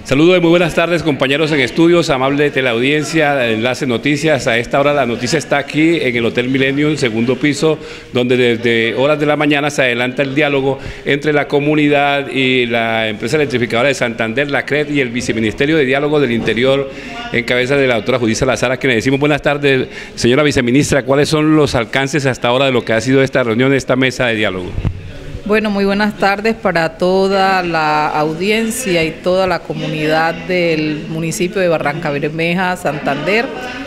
Saludos y muy buenas tardes, compañeros en estudios, amable teleaudiencia de Enlace Noticias. A esta hora la noticia está aquí en el Hotel Millennium, segundo piso, donde desde horas de la mañana se adelanta el diálogo entre la comunidad y la empresa electrificadora de Santander, la CRED, y el Viceministerio de Diálogo del Interior, en cabeza de la doctora Judith Salazar, a quien le decimos buenas tardes. Señora Viceministra, ¿cuáles son los alcances hasta ahora de lo que ha sido esta reunión, esta mesa de diálogo? Bueno, muy buenas tardes para toda la audiencia y toda la comunidad del municipio de Barrancabermeja, Santander.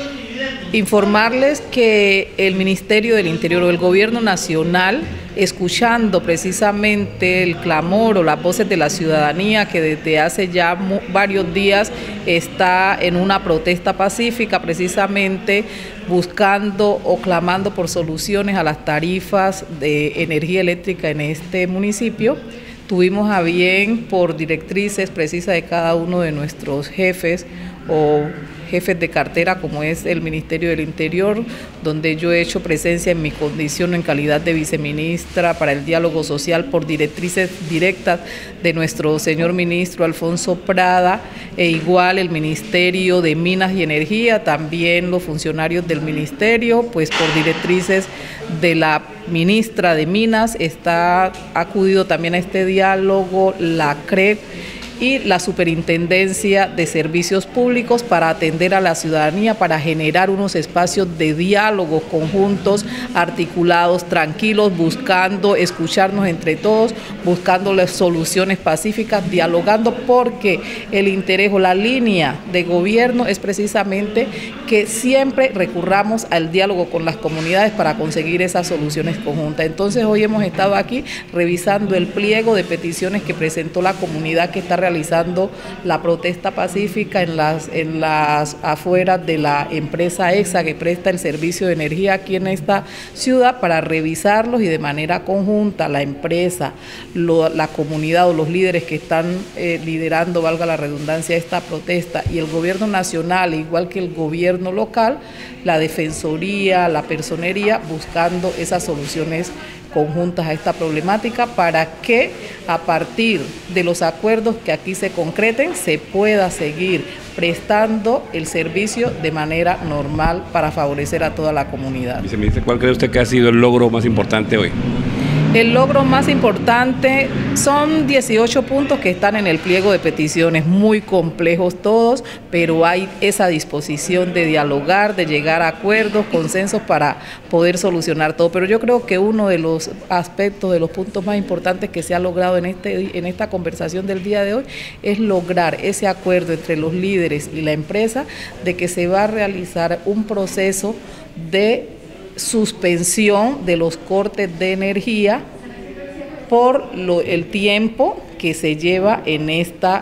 Informarles que el Ministerio del Interior o el Gobierno Nacional, escuchando precisamente el clamor o las voces de la ciudadanía que desde hace ya varios días está en una protesta pacífica, precisamente buscando o clamando por soluciones a las tarifas de energía eléctrica en este municipio, tuvimos a bien, por directrices precisas de cada uno de nuestros jefes o jefes de cartera, como es el Ministerio del Interior, donde yo he hecho presencia en mi condición en calidad de viceministra para el diálogo social por directrices directas de nuestro señor ministro Alfonso Prada, e igual el Ministerio de Minas y Energía, también los funcionarios del ministerio, pues por directrices de la ministra de Minas, ha acudido también a este diálogo la CRED y la Superintendencia de Servicios Públicos para atender a la ciudadanía, para generar unos espacios de diálogo conjuntos, articulados, tranquilos, buscando escucharnos entre todos, buscando las soluciones pacíficas, dialogando, porque el interés o la línea de gobierno es precisamente que siempre recurramos al diálogo con las comunidades para conseguir esas soluciones conjuntas. Entonces hoy hemos estado aquí revisando el pliego de peticiones que presentó la comunidad que está realizando la protesta pacífica en las afueras de la empresa EXA que presta el servicio de energía aquí en esta ciudad, para revisarlos y de manera conjunta la empresa, la comunidad o los líderes que están liderando, valga la redundancia, esta protesta, y el gobierno nacional, igual que el gobierno local, la defensoría, la personería, buscando esas soluciones conjuntas a esta problemática para que a partir de los acuerdos que aquí se concreten se pueda seguir prestando el servicio de manera normal para favorecer a toda la comunidad. Viceministra, ¿cuál cree usted que ha sido el logro más importante hoy? El logro más importante son 18 puntos que están en el pliego de peticiones, muy complejos todos, pero hay esa disposición de dialogar, de llegar a acuerdos, consensos para poder solucionar todo. Pero yo creo que uno de los aspectos, de los puntos más importantes que se ha logrado en esta conversación del día de hoy es lograr ese acuerdo entre los líderes y la empresa de que se va a realizar un proceso de suspensión de los cortes de energía por el tiempo que se lleva en esta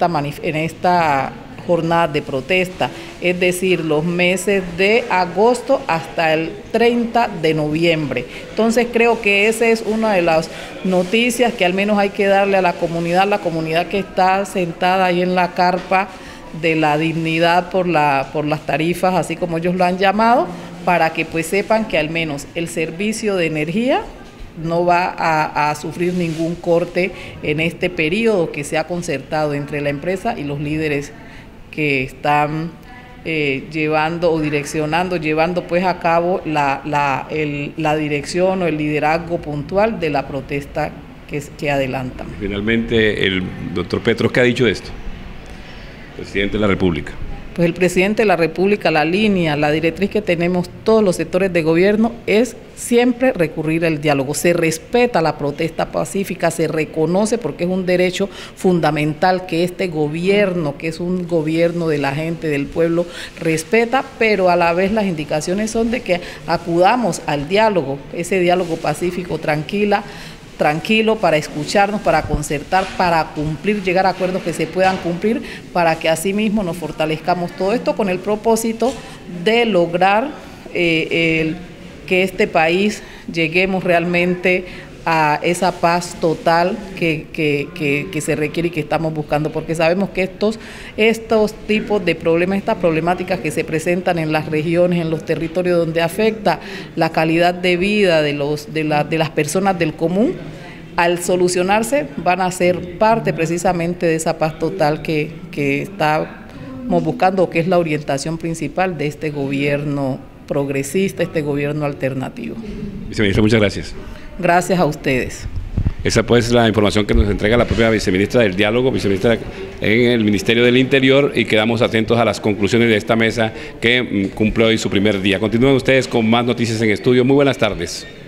jornada de protesta, es decir, los meses de agosto hasta el 30 de noviembre. Entonces creo que esa es una de las noticias que al menos hay que darle a la comunidad que está sentada ahí en la carpa de la dignidad por las tarifas, así como ellos lo han llamado, para que pues sepan que al menos el servicio de energía no va a sufrir ningún corte en este periodo que se ha concertado entre la empresa y los líderes que están llevando pues a cabo la dirección o el liderazgo puntual de la protesta que adelantan. Finalmente, el doctor Petros, ¿qué ha dicho de esto? Presidente de la República. Pues el presidente de la República, la línea, la directriz que tenemos todos los sectores de gobierno es siempre recurrir al diálogo. Se respeta la protesta pacífica, se reconoce porque es un derecho fundamental que este gobierno, que es un gobierno de la gente, del pueblo, respeta, pero a la vez las indicaciones son de que acudamos al diálogo, ese diálogo pacífico, tranquilo, para escucharnos, para concertar, para cumplir, llegar a acuerdos que se puedan cumplir, para que así mismo nos fortalezcamos. Todo esto con el propósito de lograr que este país lleguemos realmente a esa paz total que se requiere y que estamos buscando, porque sabemos que estos tipos de problemas, estas problemáticas que se presentan en las regiones, en los territorios donde afecta la calidad de vida de las personas del común, al solucionarse van a ser parte precisamente de esa paz total que estamos buscando, que es la orientación principal de este gobierno progresista, este gobierno alternativo. Viceministra, muchas gracias. Gracias a ustedes. Esa pues la información que nos entrega la propia viceministra del Diálogo, viceministra en el Ministerio del Interior, y quedamos atentos a las conclusiones de esta mesa que cumple hoy su primer día. Continúen ustedes con más noticias en estudio. Muy buenas tardes.